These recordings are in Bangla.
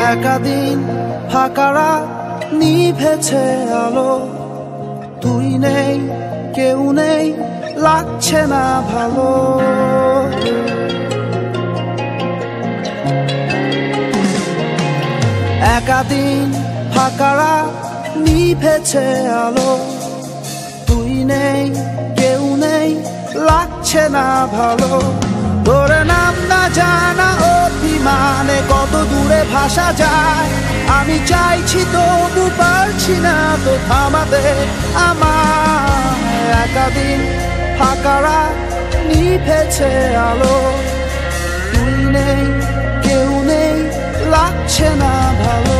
একা দিন ফাঁকা রাত নিভেছে আলো, তুই নেই কেউ নেই লাগছে না ভালো। একা দিন ফাঁকা রাত নিভেছে আলো, তুই নেই কেউ নেই লাগছে না ভালো। তোর নাম না জানা অভিমানে কত দূরে ভাসা যায়, আমি চাইছি তবু পারছি না তো থামাতে আমার। একা দিন ফাঁকা রাত নিভেছে আলো, তুই নেই কেউ নেই লাগছে না ভালো।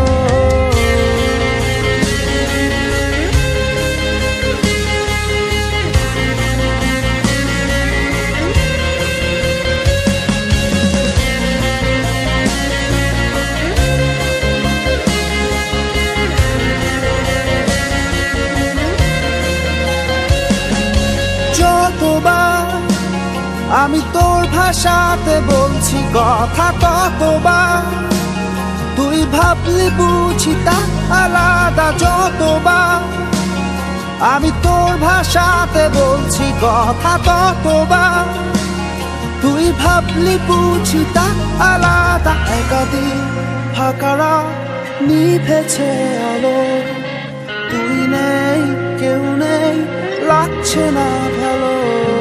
যতবার আমি তোর ভাষাতে বলছি কথা, ততবার তুই ভাবলি বুঝি তা আলাদা। যতবার আমি তোর ভাষাতে বলছি কথা, ততবার তুই ভাবলি বুঝি তা আলাদা। একা দিন ফাঁকা রাত নিভেছে আলো, তুই নেই কেউ নেই লাগছে না ভালো।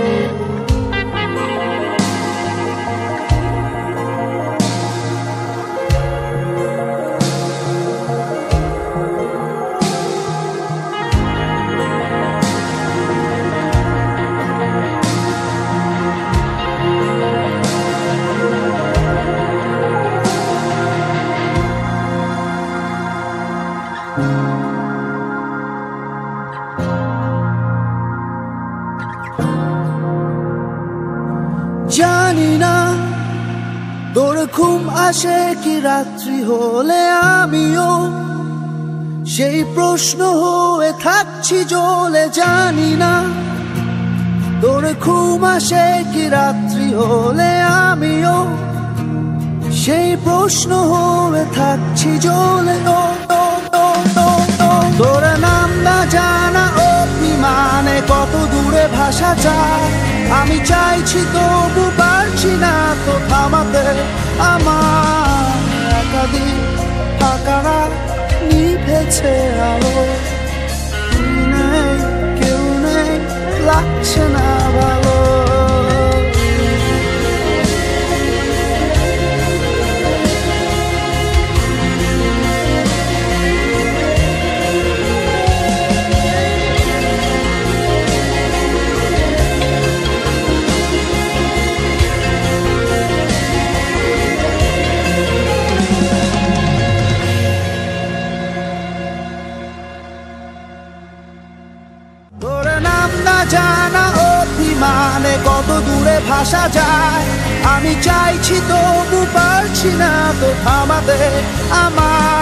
জানি না তোর ঘুম আসে কি রাত্রি হলে, আমিও সেই প্রশ্ন হয়ে থাকছি জ্বলে। জানি না তোর ঘুম আসে কি রাত্রি হলে, আমিও সেই প্রশ্ন হয়ে থাকছি জ্বলে। তোর নাম না জানা অভিমানে কত দূরে ভাসা যায়, আমি চাইছি তবু পারছি না তো থামাতে আমার। একা দিন ফাঁকা রাত নিভেছে আলো, তুই নেই কেউ নেই লাগছে না ভালো। তোর নাম না জানা অভিমানে কত দূরে ভাসা যায়, আমি চাইছি তবু পারছি না তো থামাতে আমার।